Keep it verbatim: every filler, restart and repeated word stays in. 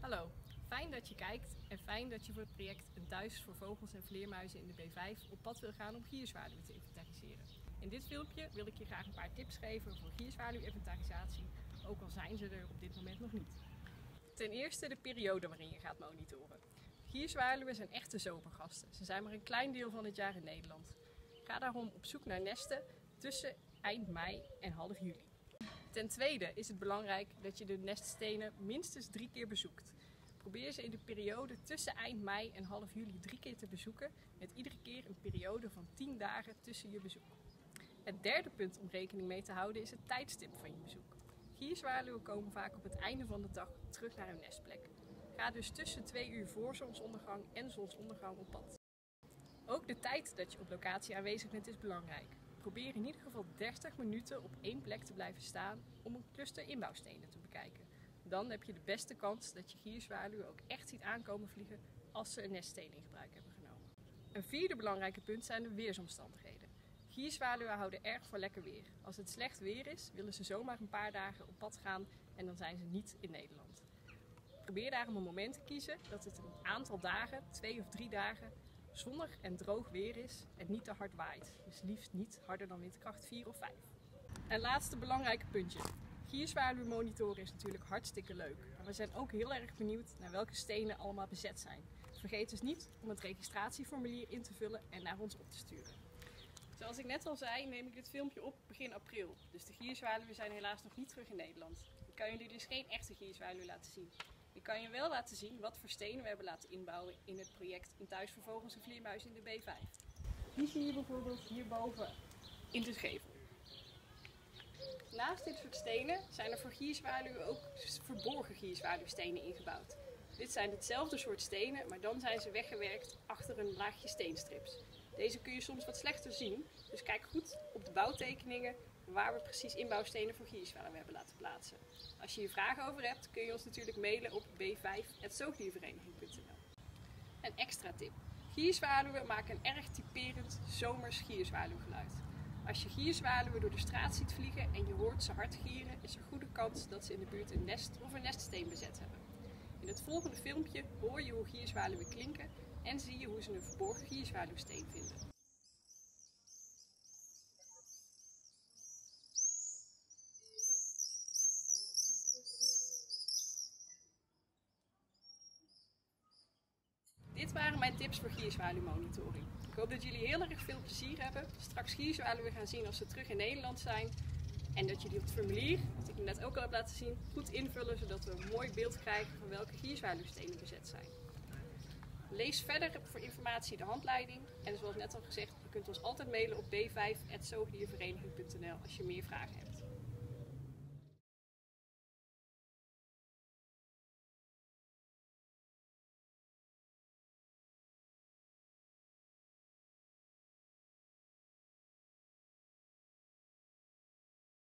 Hallo, fijn dat je kijkt en fijn dat je voor het project Een Thuis voor Vogels en Vleermuizen in de B vijf op pad wil gaan om gierzwaluwen te inventariseren. In dit filmpje wil ik je graag een paar tips geven voor gierzwaluw-inventarisatie, ook al zijn ze er op dit moment nog niet. Ten eerste de periode waarin je gaat monitoren. Gierzwaluwen zijn echte zomergasten. Ze zijn maar een klein deel van het jaar in Nederland. Ga daarom op zoek naar nesten tussen eind mei en half juli. Ten tweede is het belangrijk dat je de neststenen minstens drie keer bezoekt. Probeer ze in de periode tussen eind mei en half juli drie keer te bezoeken, met iedere keer een periode van tien dagen tussen je bezoek. Het derde punt om rekening mee te houden is het tijdstip van je bezoek. Gierzwaluwen komen vaak op het einde van de dag terug naar hun nestplek. Ga dus tussen twee uur voor zonsondergang en zonsondergang op pad. Ook de tijd dat je op locatie aanwezig bent is belangrijk. Probeer in ieder geval dertig minuten op één plek te blijven staan om een cluster inbouwstenen te bekijken. Dan heb je de beste kans dat je gierzwaluwen ook echt ziet aankomen vliegen als ze een neststeen in gebruik hebben genomen. Een vierde belangrijke punt zijn de weersomstandigheden. Gierzwaluwen houden erg van lekker weer. Als het slecht weer is, willen ze zomaar een paar dagen op pad gaan en dan zijn ze niet in Nederland. Probeer daarom een moment te kiezen dat het een aantal dagen, twee of drie dagen, zonnig en droog weer is en niet te hard waait. Dus liefst niet harder dan windkracht vier of vijf. En laatste belangrijke puntje. Gierzwaluwen monitoren is natuurlijk hartstikke leuk. Maar we zijn ook heel erg benieuwd naar welke stenen allemaal bezet zijn. Vergeet dus niet om het registratieformulier in te vullen en naar ons op te sturen. Zoals ik net al zei, neem ik dit filmpje op begin april. Dus de gierzwaluwen zijn helaas nog niet terug in Nederland. Ik kan jullie dus geen echte gierzwaluw laten zien. Ik kan je wel laten zien wat voor stenen we hebben laten inbouwen in het project Een Thuis voor Vogels en Vleermuizen in de B vijf. Die zie je bijvoorbeeld hierboven in de gevel. Naast dit soort stenen zijn er voor gierzwaluwen ook verborgen gierzwaluwstenen ingebouwd. Dit zijn hetzelfde soort stenen, maar dan zijn ze weggewerkt achter een laagje steenstrips. Deze kun je soms wat slechter zien, dus kijk goed op de bouwtekeningen waar we precies inbouwstenen voor gierzwaluwen hebben laten plaatsen. Als je hier vragen over hebt, kun je ons natuurlijk mailen op b vijf at zoogdiervereniging punt n l. Een extra tip. Gierzwaluwen maken een erg typerend zomers gierzwaluwgeluid. Als je gierzwaluwen door de straat ziet vliegen en je hoort ze hard gieren, is er goede kans dat ze in de buurt een nest of een neststeen bezet hebben. In het volgende filmpje hoor je hoe gierzwaluwen klinken en zie je hoe ze een verborgen gierzwaluwsteen vinden. Dit waren mijn tips voor gierzwaluwmonitoring. Ik hoop dat jullie heel erg veel plezier hebben. Straks gierzwaluwen gaan zien als ze terug in Nederland zijn. En dat jullie op het formulier, wat ik net ook al heb laten zien, goed invullen zodat we een mooi beeld krijgen van welke gierzwaluwstenen bezet zijn. Lees verder voor informatie de handleiding. En zoals net al gezegd, je kunt ons altijd mailen op b vijf at zoogdiervereniging punt n l als je meer vragen hebt.